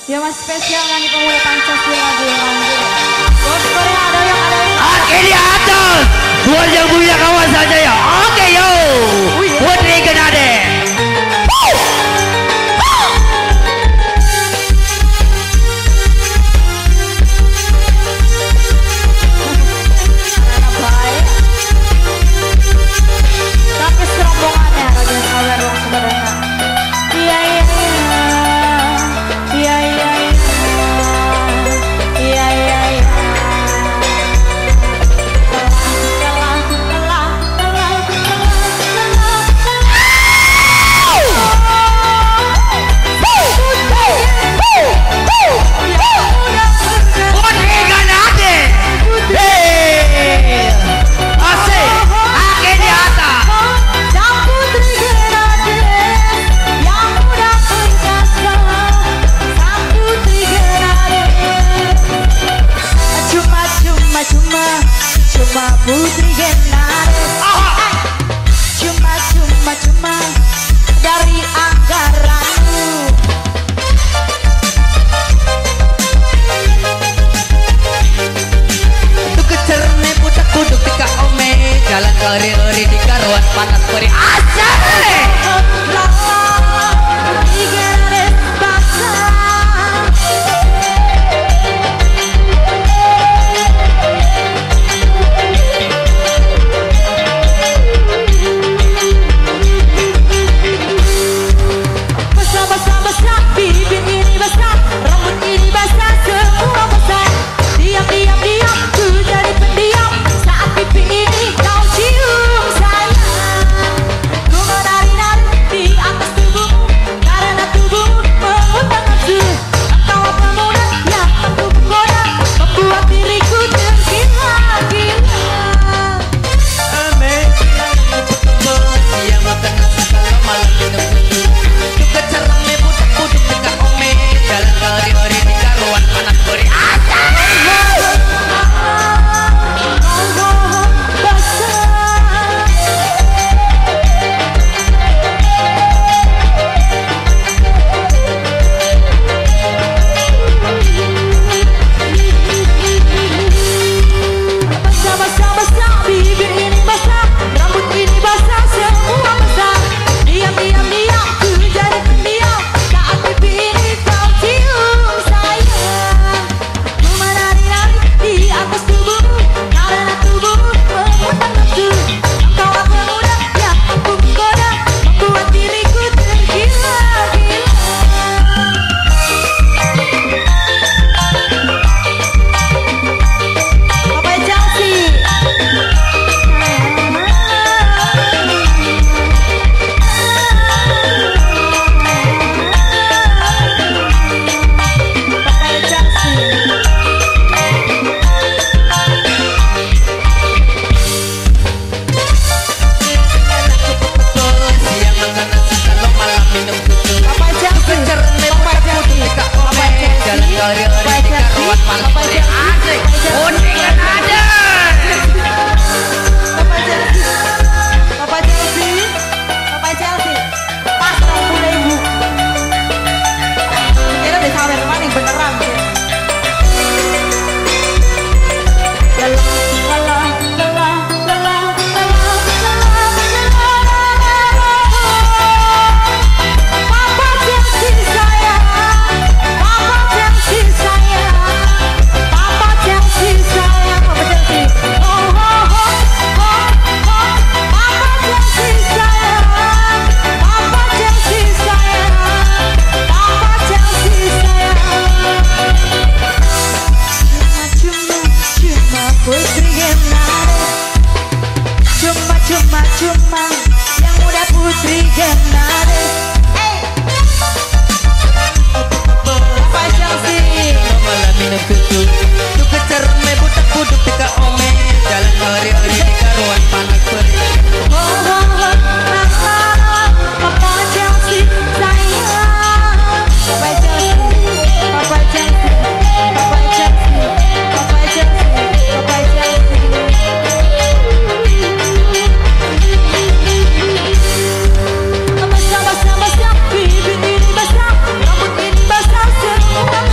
Ya mas spesial nyanyi pemuda Pancasila di Rangge. Bos Korea ada yang Oke di atas. Buat yang punya kawan saja ya. Oke yo. Putri Genade. tapi serombongannya Raden Sawer Ruang Sederhana. Iya iya iya iya iya iya iya. Cuma Putri Genade, cuma dari anggaranmu. Itu kecerne pucak kuduk tika ome. Jalan keri-eri di karuan panas beri asal. Cuma yang muda Putri Genade. Apa Chelsea? Malam minum susu. Itu kecerne pucak kuduk tika ome. Jalan keri-eri di karuan panas beri. Papa Chelsea sayang. Papa Chelsea, Papa Chelsea, Papa Chelsea, Papa Chelsea, Papa Chelsea. Sama-sama bibi ini basah, rambut ini basah semua.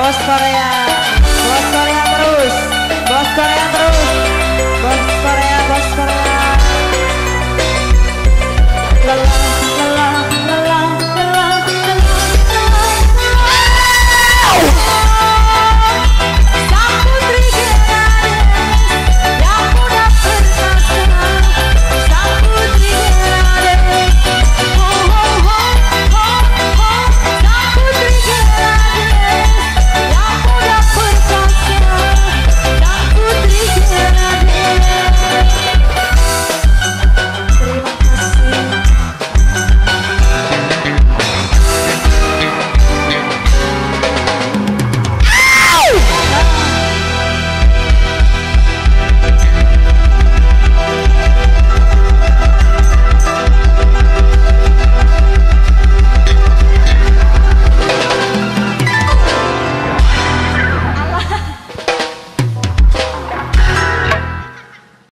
Bos Korea.